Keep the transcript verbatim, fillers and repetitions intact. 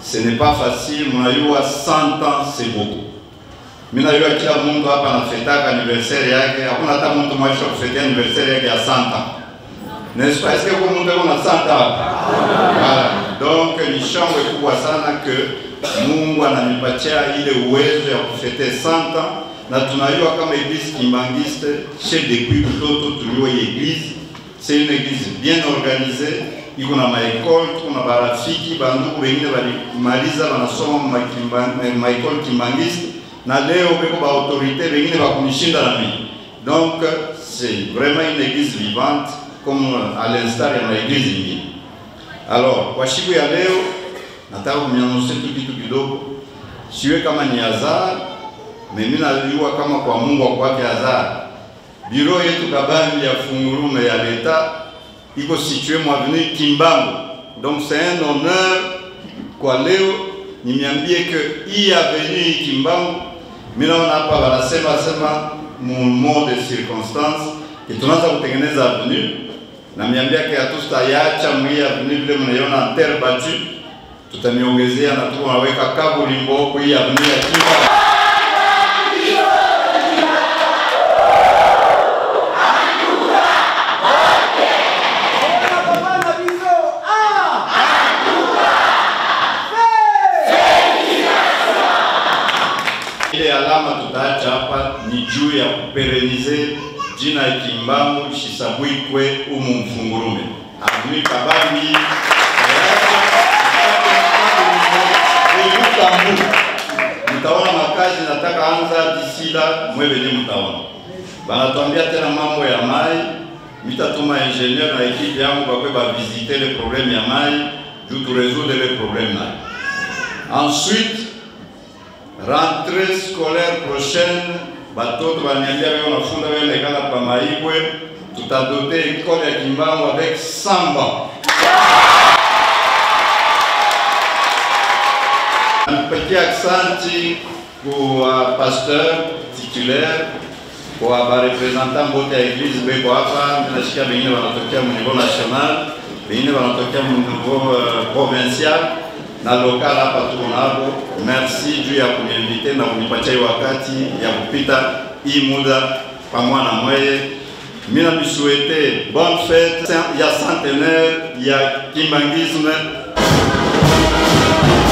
ce n'est pas facile, mnajua cent ans c'est beaucoup. Mimi najua kila mtu hapa anafetaka anniversaire yake, hakuna hata mtu mmoja kufetea anniversaire yake ya cent ans. N'est-ce pas? Est-ce que vous mtu ana cent ans? Voilà. Donc ni shangwe kubwa sana que Mungu ananipatia ile uwezo ya kufete cent ans, na tunajua kama église Kimbangiste chez depuis mtoto tulio église, c'est une église bien organisée, iko na maekole, kuna barafiki bandugu wengine walimaliza wanasoma maekole Kimbangiste, na leo beko ba autorité wengine bakunishinda na mimi. Donc c'est vraiment une église vivante comme à l'instar ya maéglise nyingine. Alors kwa siku ya leo nataka kumnyanyosha tu kitu kidogo, siwe kama ni hazard, mimi najua kama kwa Mungu kwake hazard. Bureau yetu Kabambi ya Fungurume ya l'État iko situé mu avenue Kimbangu. Donc c'est un honneur kwa leo nimeambie que hii avenue Kimbangu, mimi naona hapa wanasema sema mu mot de circonstance que tunaanza kutengeneza avenue, na niambia ke hatutaacha mwi avenue vile mnaiona terre battue, tutamiongezea na tu naweka kaburimbo kwa hii avenue ya Kimbangu. Ile alama tutaacha hapa ni juu ya kuperenize jina ya Kimbangu Shisabwikwe umu Mfungurume. Avenue Kabambi. Mtaona makazi nataka anza disila mwewe ni mtaona. Banatuambia tena mambo ya mai, mitatuma ingénieur na equipe yangu bakwe ba visiter les problèmes ya mai, juu tu résoudre les problèmes là. Ensuite, rentrée scolaire prochaine, batoto baniambia wao nafunda wao nekala pa Maibwe, tutadoter école ya Kimbangu avec cent bancs. Petit accent kwa pasteur titulaire, kwa representant wote ya église beko hapa, tunashika wengine wanatokea mu niveau national, wengine wanatokea mu niveau provincial na local hapa tuko nabo. Merci juu ya kuniinvite na kunipatia wakati ya kupita hii muda pamoja na mweye. Mimi namisuete bonne fête ya centenaire ya Kimbangisme.